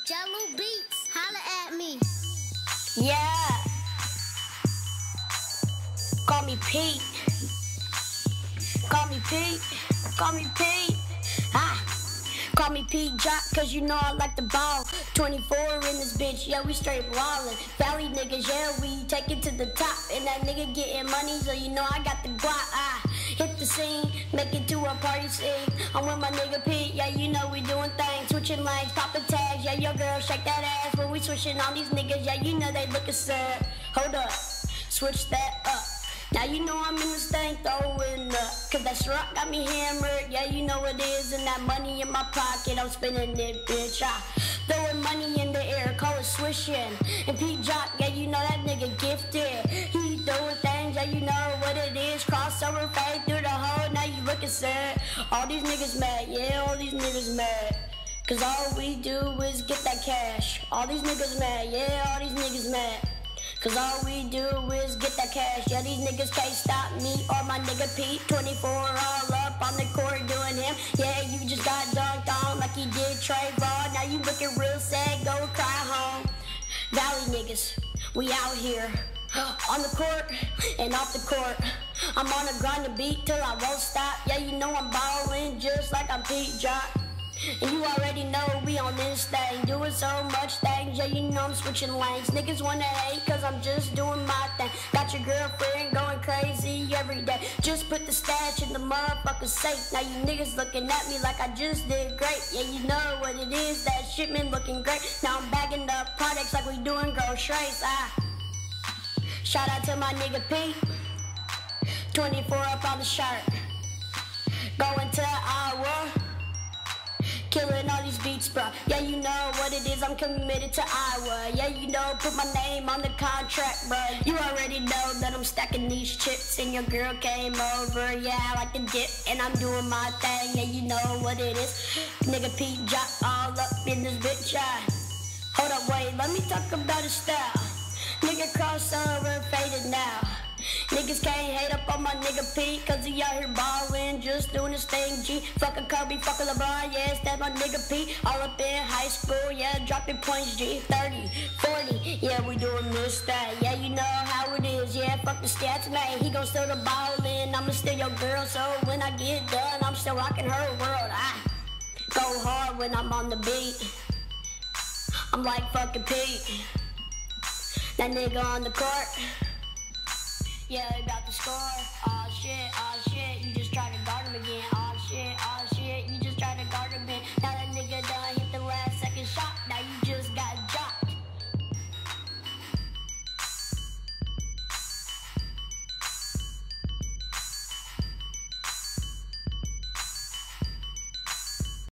Jello Beats, holla at me. Yeah. Call me Pete. Call me Pete. Call me Pete. Ah. Call me Pete Jock, cause you know I like the ball. 24 in this bitch, yeah, we straight ballin'. Valley niggas, yeah, we take it to the top. And that nigga getting money, so you know I got the guap. Ah, hit the scene, make it to a party scene. I'm with my nigga Pete, yeah, you know we doing things. Switching lanes, popping tags, yeah, your girl shake that ass. When we switching on these niggas, yeah, you know they looking sad. Hold up, switch that up. Now you know I'm in this thing throwing up, cause that rock got me hammered, yeah you know it is. And that money in my pocket, I'm spending it, bitch. Throwing money in the air, call it swishing. And Pete Jock, yeah you know that nigga gifted. He throwing things, yeah you know what it is. Crossover fade through the hole, now you looking sad. All these niggas mad, yeah all these niggas mad, cause all we do is get that cash. All these niggas mad, yeah all these niggas mad, cause all we do is get that cash. Yeah, these niggas can't stop me or my nigga Pete. 24 all up on the court doing him. Yeah, you just got dunked on like he did Trayvon. Now you looking real sad, go cry home. Valley niggas, we out here on the court and off the court. I'm on a grind to beat till I won't stop. Yeah, you know I'm ballin' just like I'm Pete Jock. And you already know we on this thing, doing so much things, yeah you know I'm switching lanes. Niggas wanna hate cause I'm just doing my thing. Got your girlfriend going crazy every day. Just put the stash in the motherfucking safe. Now you niggas looking at me like I just did great. Yeah you know what it is, that shipment looking great. Now I'm bagging up products like we doing groceries. Shout out to my nigga Pete. 24 up on the shirt. Going to Iowa, killing all these beats, bro. Yeah, you know what it is, I'm committed to Iowa. Yeah, you know, put my name on the contract, bro. You already know that I'm stacking these chips and your girl came over. Yeah, I like the dip and I'm doing my thing. Yeah, you know what it is. Nigga Pete Jock all up in this bitch, yeah. Hold up, wait, let me talk about his style. Nigga crossover faded now. Niggas can't hate up on my nigga Pete, cause he out here ballin', just doing his thing, G. Fuck a Kobe, fuck a LeBron, yes, that's my nigga Pete. All up in high school, yeah, dropping points, G. 30, 40, yeah, we doing this thing. Yeah, you know how it is, yeah, fuck the stats, man. He gon' steal the ball in, I'ma steal your girl, so when I get done, I'm still rocking her world. I go hard when I'm on the beat. I'm like fucking Pete. That nigga on the court, yeah, about to score.